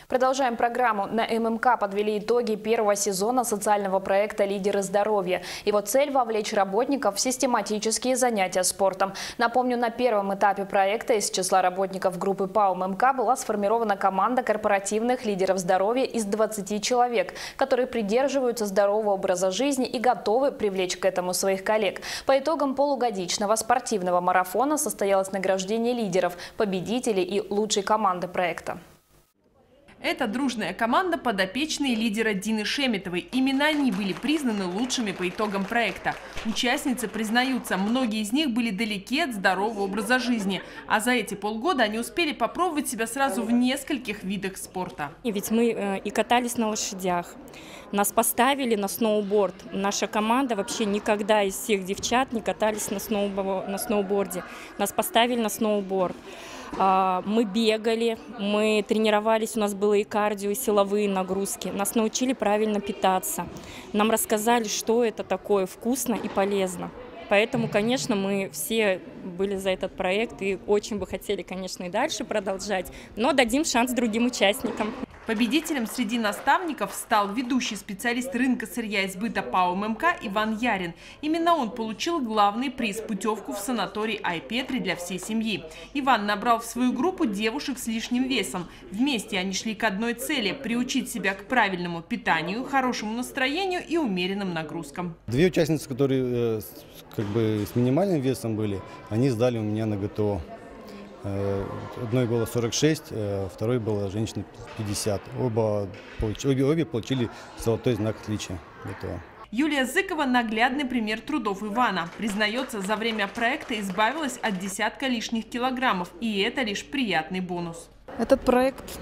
Продолжаем программу. На ММК подвели итоги первого сезона социального проекта «Лидеры здоровья». Его цель – вовлечь работников в систематические занятия спортом. Напомню, на первом этапе проекта из числа работников группы ПАО ММК была сформирована команда корпоративных лидеров здоровья из 20 человек, которые придерживаются здорового образа жизни и готовы привлечь к этому своих коллег. По итогам полугодичного спортивного марафона состоялось награждение лидеров, победителей и лучшей команды проекта. Это дружная команда подопечные лидера Дины Шеметовой. Именно они были признаны лучшими по итогам проекта. Участницы признаются, многие из них были далеки от здорового образа жизни. А за эти полгода они успели попробовать себя сразу в нескольких видах спорта. И ведь мы и катались на лошадях. Нас поставили на сноуборд. Наша команда вообще никогда из всех девчат не катались на сноуборде. Нас поставили на сноуборд. Мы бегали, мы тренировались, у нас было и кардио, и силовые нагрузки. Нас научили правильно питаться. Нам рассказали, что это такое вкусно и полезно. Поэтому, конечно, мы все были за этот проект и очень бы хотели, конечно, и дальше продолжать. Но дадим шанс другим участникам. Победителем среди наставников стал ведущий специалист рынка сырья и сбыта ПАО ММК Иван Ярин. Именно он получил главный приз – путевку в санаторий Айпетри для всей семьи. Иван набрал в свою группу девушек с лишним весом. Вместе они шли к одной цели – приучить себя к правильному питанию, хорошему настроению и умеренным нагрузкам. Две участницы, которые с минимальным весом были, они сдали у меня на ГТО. Одной было 46, второй была женщина 50. Обе получили золотой знак отличия ГТО. Юлия Зыкова – наглядный пример трудов Ивана. Признается, за время проекта избавилась от десятка лишних килограммов. И это лишь приятный бонус. Этот проект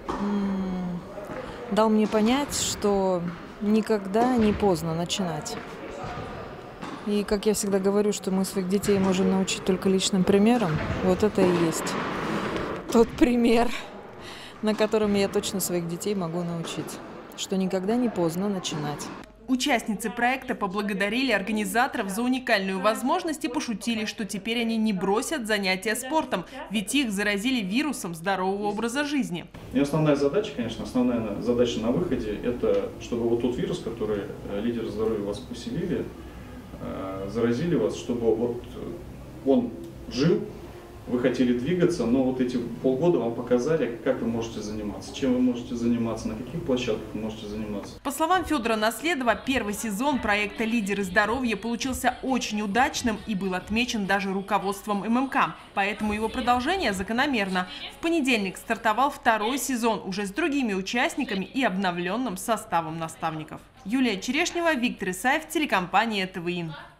дал мне понять, что никогда не поздно начинать. И, как я всегда говорю, что мы своих детей можем научить только личным примером, вот это и есть тот пример, на котором я точно своих детей могу научить, что никогда не поздно начинать. Участницы проекта поблагодарили организаторов за уникальную возможность и пошутили, что теперь они не бросят занятия спортом, ведь их заразили вирусом здорового образа жизни. И основная задача, конечно, основная задача на выходе – это чтобы вот тот вирус, который лидеры здоровья вас поселили, заразили вас, чтобы вот он жил, вы хотели двигаться, но вот эти полгода вам показали, как вы можете заниматься, чем вы можете заниматься, на каких площадках вы можете заниматься. По словам Федора Наследова, первый сезон проекта «Лидеры здоровья» получился очень удачным и был отмечен даже руководством ММК. Поэтому его продолжение закономерно. В понедельник стартовал второй сезон уже с другими участниками и обновленным составом наставников. Юлия Черешнева, Виктор Исаев, телекомпания ТВИН.